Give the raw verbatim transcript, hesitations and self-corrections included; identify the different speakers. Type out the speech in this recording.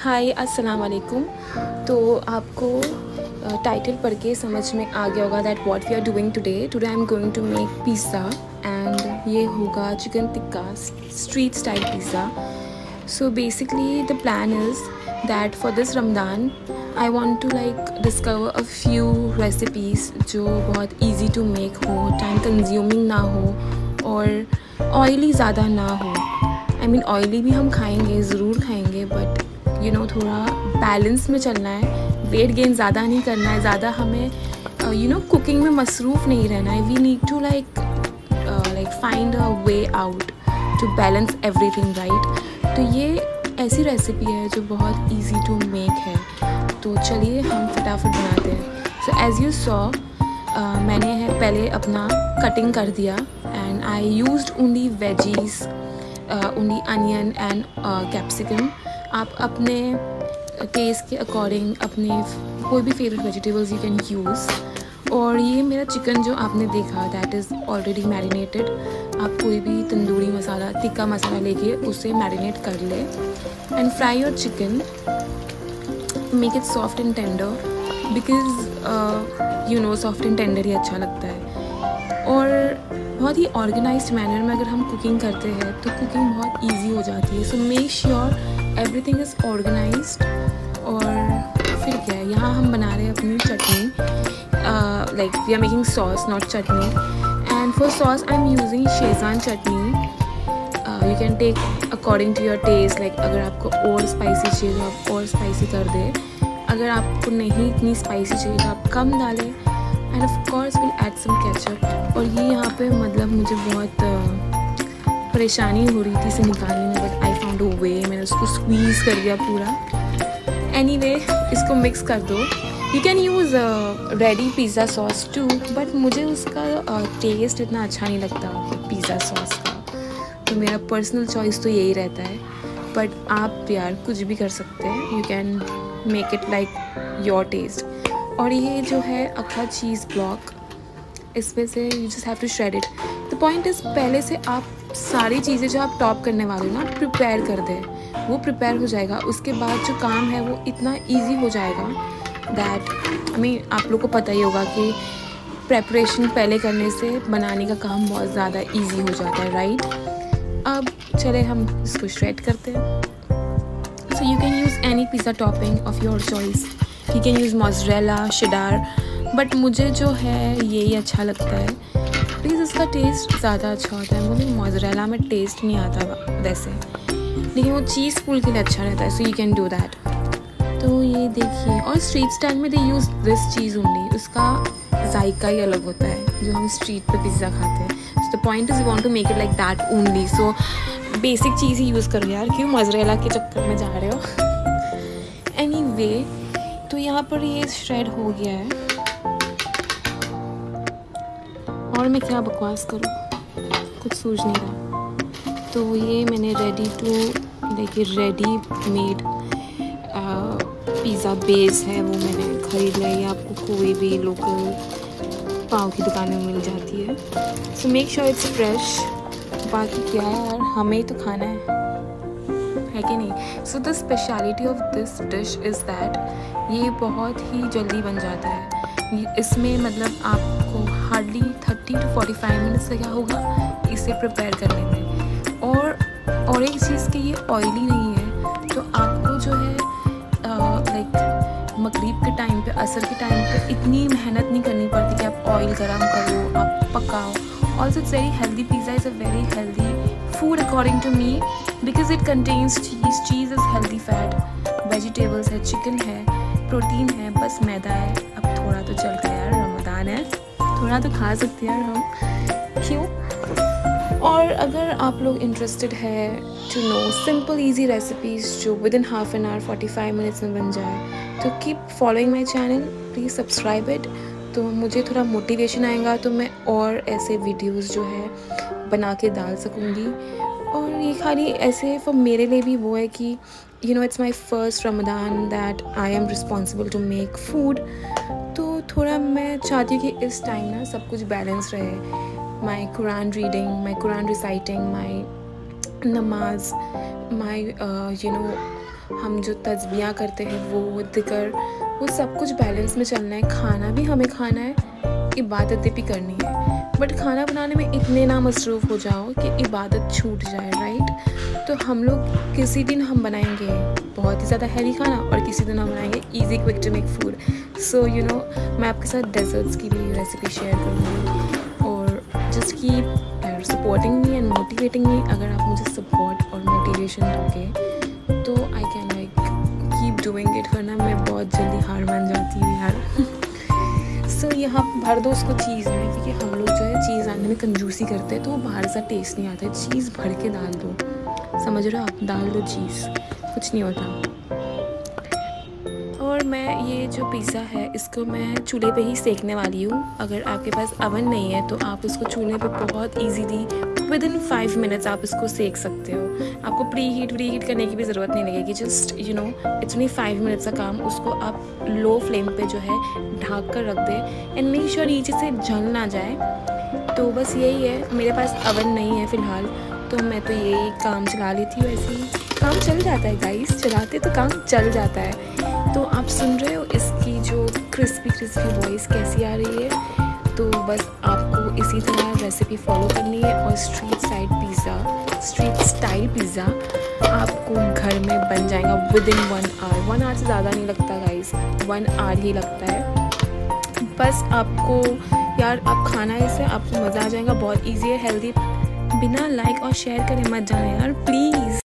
Speaker 1: हाय अस्सलाम वालेकुम। तो आपको टाइटल पढ़ के समझ में आ गया होगा that what we are doing today today I am going to make pizza and ये होगा chicken tikka street style pizza. So basically the plan is that for this Ramzan I want to like discover a few recipes जो बहुत easy to make हो, time consuming ना हो और oily ज़्यादा ना हो। आई मीन ऑयली भी हम खाएंगे, ज़रूर खाएंगे, बट यू नो थोड़ा बैलेंस में चलना है। वेट गेन ज़्यादा नहीं करना है, ज़्यादा हमें यू नो कुकिंग में मसरूफ़ नहीं रहना है। We need to like like find a way out to balance everything, right. तो ये ऐसी रेसिपी है जो बहुत इजी टू मेक है। तो चलिए हम फटाफट बनाते हैं। सो एज़ यू सॉ मैंने है पहले अपना कटिंग कर दिया and I used only veggies, only onion and capsicum. आप अपने टेस्ट के अकॉर्डिंग अपने कोई भी favourite vegetables you can use. और ये मेरा चिकन जो आपने देखा दैट इज़ ऑलरेडी मैरिनेटेड। आप कोई भी तंदूरी मसाला, टिक्का मसाला लेके उसे मैरिनेट कर ले and fry your chicken, make it soft and tender because you know soft and tender ही अच्छा लगता है। और बहुत ही ऑर्गेनाइज्ड मैनर में अगर हम कुकिंग करते हैं तो कुकिंग बहुत इजी हो जाती है। So make sure everything is organised. और फिर क्या है, यहाँ हम बना रहे हैं अपनी chutney, like we are making sauce not chutney. And for sauce I am using Schezwan chutney. You can take according to your taste, like अगर आपको और स्पाइसी चाहिए तो आप और स्पाइसी कर दे, अगर आपको नहीं इतनी स्पाइसी चाहिए तो आप कम डालें। And of course will add some ketchup. और ये यहाँ पे मतलब मुझे बहुत uh, परेशानी हो रही थी इसे निकालने में, बट आई फाउंड अ वे। मैंने उसको स्क्वीज़ कर दिया पूरा। एनीवे इसको मिक्स कर दो। You can use ready pizza sauce too, but मुझे उसका टेस्ट uh, इतना अच्छा नहीं लगता पिज़्ज़ा सॉस का, तो मेरा पर्सनल चॉइस तो यही रहता है। बट आप यार कुछ भी कर सकते हैं, you can make it like your taste. और ये जो है अक्खा चीज़ ब्लॉक, इसमें से you just have to shred it. The point is पहले से आप सारी चीज़ें जो आप टॉप करने वाले हो ना प्रिपेयर कर दें, वो प्रिपेयर हो जाएगा। उसके बाद जो काम है वो इतना इजी हो जाएगा दैट आई मीन आप लोग को पता ही होगा कि प्रेपरेशन पहले करने से बनाने का काम बहुत ज़्यादा इजी हो जाता है, राइट। अब चले हम इसको श्रेड करते हैं। So you can use any pizza topping of your choice. You can use mozzarella, cheddar, but मुझे जो है यही अच्छा लगता है। प्लीज़ इसका टेस्ट ज़्यादा अच्छा होता है। मुझे मोज़रेला में टेस्ट नहीं आता वैसे, लेकिन वो चीज़ फूल के लिए अच्छा रहता है। So you can do that. तो ये देखिए, और स्ट्रीट स्टाइल में they use this cheese only, उसका जायका ही अलग होता है जो हम स्ट्रीट पे पिज़्ज़ा खाते हैं। So the point is you want to make it like that only. So basic चीज़ ही यूज़ करो यार, क्यों मोज़रेला के चक्कर में जा रहे हो। एनीवे तो यहाँ पर ये श्रेड हो गया है और मैं क्या बकवास करूँ, कुछ सूझ नहीं रहा। तो ये मैंने ready to like ready made pizza base है वो मैंने ख़रीद लिया। ये आपको कोई भी लोकल पाव की दुकान में मिल जाती है। So make sure it's fresh. बाकी क्या है यार, हमें ही तो खाना है, है कि नहीं। So the speciality of this dish is that ये बहुत ही जल्दी बन जाता है। इसमें मतलब आपको hardly thirty two forty five minutes से क्या होगा इसे प्रिपेयर करने में। और और एक चीज़ कि ये ऑयली नहीं है, तो आपको जो है लाइक मगरिब के टाइम पे, असर के टाइम पे इतनी मेहनत नहीं करनी पड़ती कि आप ऑयल गर्म करो, आप पकाओ। Also it's very healthy. Pizza is a very healthy food according to me because it contains cheese. Cheese is healthy fat, vegetables है, चिकन है, प्रोटीन है, बस मैदा है। अब थोड़ा तो चलता है यार, रमज़ान है, थोड़ा तो खा सकते हैं यार हम, क्यों। और अगर आप लोग इंटरेस्टेड है to know simple easy recipes जो within half an hour forty five minutes में बन जाए, तो keep following my channel, please subscribe it. तो मुझे थोड़ा मोटिवेशन आएगा तो मैं और ऐसे वीडियोस जो है बना के डाल सकूँगी। और ये खाली ऐसे फॉर मेरे लिए भी वो है कि you know it's my first Ramzan that I am responsible to make food. तो थोड़ा मैं चाहती हूँ कि इस टाइम ना सब कुछ बैलेंस रहे। My Quran reading, my Quran reciting, my namaz, my you know हम जो तस्बीह करते हैं वो दिकर, वो सब कुछ बैलेंस में चलना है। खाना भी हमें खाना है, इबादतें भी करनी है, बट खाना बनाने में इतने ना मसरूफ़ हो जाओ कि इबादत छूट जाए, राइट। तो हम लोग किसी दिन हम बनाएंगे बहुत ही ज़्यादा हैवी खाना और किसी दिन हम बनाएंगे easy quick to make food. So you know मैं आपके साथ डेजर्ट्स की भी रेसिपी शेयर करूँगी और just keep supporting me and motivating me. अगर आप मुझे सपोर्ट और मोटिवेशन दोगे तो I can like keep doing it, वरना मैं बहुत जल्दी हार मान जाती हूँ यार। सो so, यहाँ भर दो उसको चीज़ में, क्योंकि हम लोग जो है चीज़ डालने में कंजूसी करते हैं तो वो बाहर सा टेस्ट नहीं आता है। चीज़ भर के डाल दो, समझ रहे हो आप, डाल दो चीज़, कुछ नहीं होता। और मैं ये जो पिज़्ज़ा है इसको मैं चूल्हे पे ही सेकने वाली हूँ। अगर आपके पास अवन नहीं है तो आप उसको चूल्हे पे बहुत easily within five minutes आप इसको सेक सकते हो। आपको प्री हीट व्री हीट करने की भी ज़रूरत नहीं लगेगी, just you know it's only five minutes का काम। उसको आप लो फ्लेम पे जो है ढक कर रख दें एंड मेक श्योर नीचे से जल ना जाए। तो बस यही है, मेरे पास अवन नहीं है फ़िलहाल तो मैं तो यही काम चला लेती हूँ। ऐसे ही काम चल जाता है गाइस, चलाते तो काम चल जाता है। तो आप सुन रहे हो इसकी जो क्रिस्पी क्रिस्पी वॉइस कैसी आ रही है। तो बस आपको इसी तरह रेसिपी फॉलो करनी है और street side pizza, street style pizza आपको घर में बन जाएगा within one hour. One hour से ज़्यादा नहीं लगता गाइस, वन आवर ही लगता है। बस आपको यार आप खाना इसे, आपको मज़ा आ जाएगा, बहुत ईजी है, हेल्दी। बिना लाइक और शेयर करे मत जाना यार प्लीज़।